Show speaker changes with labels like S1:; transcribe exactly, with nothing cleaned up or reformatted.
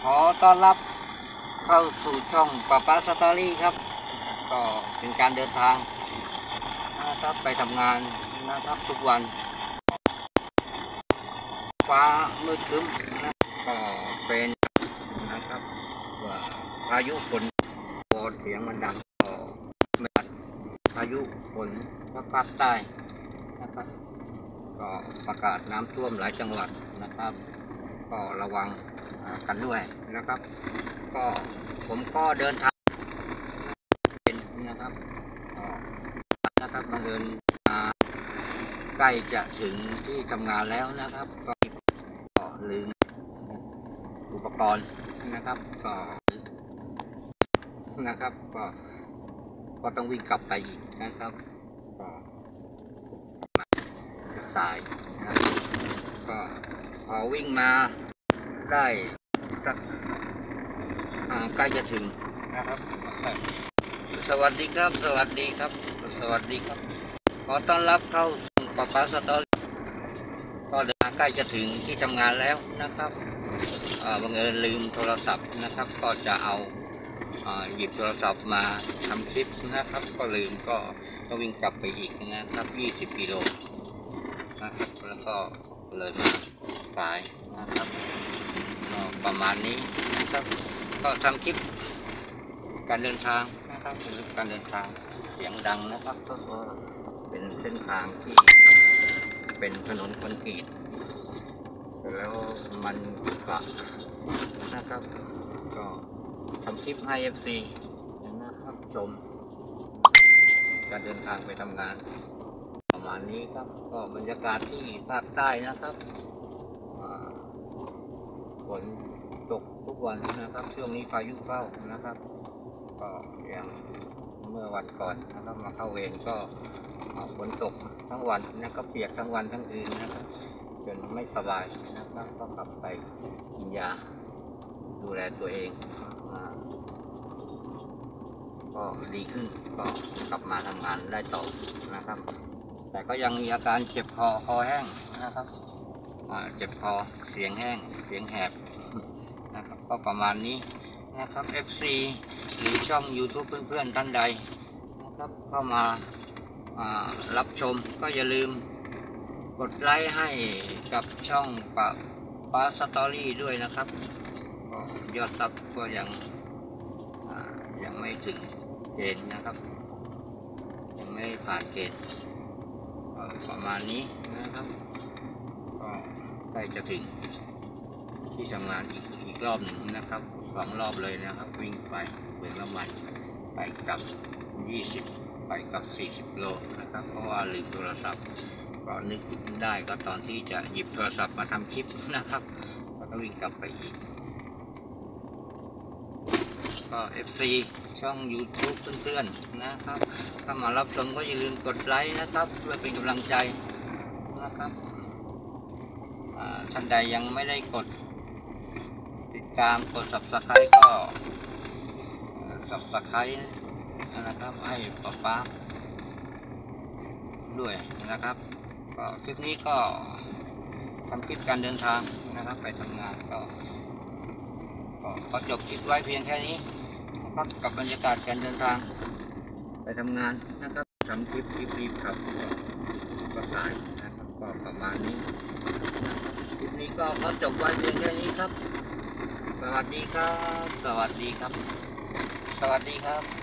S1: อต้อนรับเข้าสู่ช่องป้าป้าสตอรี่ครับก็เป็นการเดินทางนะครับไปทำงานนะครับทุกวันฟ้ามืดครึ้มนะก็เป็นนะครับว่าพายุฝนพอเสียงมันดังก็ไม่พายุฝนภาคใต้นะครับก็ประกาศน้ำท่วมหลายจังหวัดนะครับก็ระวังกันด้วยนะครับก็ผมก็เดินทางเป็นนะครับก็นะครับมาเดินมาใกล้จะถึงที่ทำงานแล้วนะครับก็ลืมอุปกรณ์นะครับก็นะครับก็ก็ต้องวิ่งกลับไปอีกนะครับก็สายนะก็พอวิ่งมาได้สักใกล้จะถึงนะครับสวัสดีครับสวัสดีครับสวัสดีครับขอต้อนรับเข้าสู่ป้าป้าสตอรี่ก็เดินใกล้จะถึงที่ทำงานแล้วนะครับบังเอิญลืมโทรศัพท์นะครับก็จะเอาหยิบโทรศัพท์มาทำคลิปนะครับก็ลืมก็ก็วิ่งกลับไปอีกนะครับยี่สิบกิโลนะครับแล้วก็เลยมาสายนะครับก็ประมาณนี้นะครับก็ทำคลิปการเดินทางนะครับเป็นการเดินทางเสียงดังนะครับก็เป็นเส้นทางที่เป็นถนนคอนกรีตแล้วมันก็นะครับก็ทำคลิปให้ เอฟ ซี นะครับชมการเดินทางไปทำงานประมาณนี้ครับก็บรรยากาศที่ภาคใต้นะครับฝนตกทุกวันนะครับช่วงนี้พายุเข้านะครับก็อย่างเมื่อวันก่อนนะครับมาเข้าเวรก็ฝนตกทั้งวันนะครับเปียกทั้งวันทั้งคืนนะครับจนไม่สบายนะครับก็กลับไปกินยาดูแลตัวเองก็ดีขึ้นก็กลับมาทำงานได้ต่อนะครับแต่ก็ยังมีอาการเจ็บคอคอแห้งนะครับเจ็บคอเสียงแห้งเสียงแหบนะครับก็ประมาณนี้นะครับ เอฟ ซี หรือช่อง YouTube เพื่อนๆท่านใดนะครับเข้ามารับชมก็อย่าลืมกดไลค์ให้กับช่องป้าป้าสตอรี่ด้วยนะครับยอดซับก็ยังยังไม่ถึงเกณฑ์นะครับยังไม่ผ่านเกณฑ์ประมาณนี้นะครับก็ใกล้จะถึงที่ทำงานอีกอีกรอบหนึ่งนะครับสองรอบเลยนะครับวิ่งไปเบื้องน้ำมันไปกับยี่สิบไปกับสี่สิบโลนะครับเพราะว่าลืมโทรศัพท์ก็นึกได้ก็ตอนที่จะหยิบโทรศัพท์มาทำคลิปนะครับก็ต้องวิ่งกลับไปอีกก็ เอฟ ซี ช่อง YouTube เพื่อนๆนะครับถ้ามารับชมก็อย่าลืมกดไลค์นะครับเพื่อเป็นกำลังใจนะครับท่านใดยังไม่ได้กดติดตามกด ซับสไครบ์ ก็ ซับสไครบ์ นะครับให้ป๊าป๊าด้วยนะครับก็คลิปนี้ก็ทำคลิปการเดินทางนะครับไปทำงานก็ก็ขอจบคลิปไว้เพียงแค่นี้นะครับกับบรรยากาศการเดินทางไปทำงานนะครับทำคลิปรีบๆครับก็สายนะครับก็ประมาณนี้คลิปนี้ก็ขอจบไว้เพียงแค่นี้ครับสวัสดีครับสวัสดีครับสวัสดีครับ